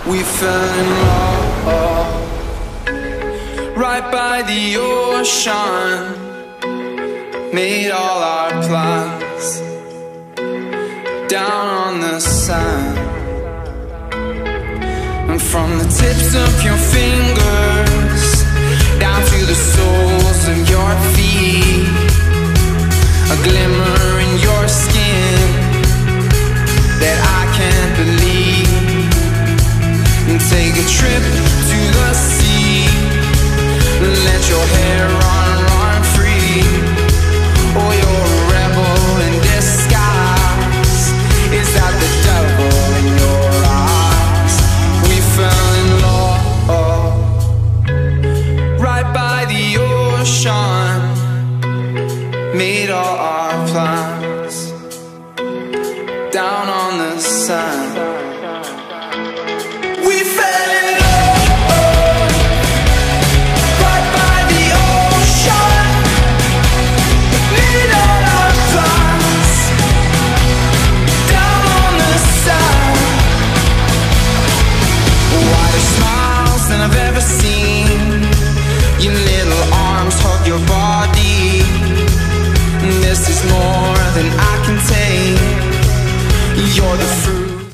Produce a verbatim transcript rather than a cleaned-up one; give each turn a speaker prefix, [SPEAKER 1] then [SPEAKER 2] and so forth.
[SPEAKER 1] We fell in love right by the ocean, made all our plans down on the sand. And from the tips of your fingers down to the soles of your feet, a glimmer in your skin that I can't believe. And take a trip to the sea, let your hair run, run free. Oh, you're a rebel in disguise. Is that the devil in your eyes? We fell in love right by the ocean, made all our plans down on the sand. We fell in love right by the ocean, made all our plans down on the sand. Whitest smiles than I've ever seen, your little arms hug your body. This is more than I can take. You're the fruit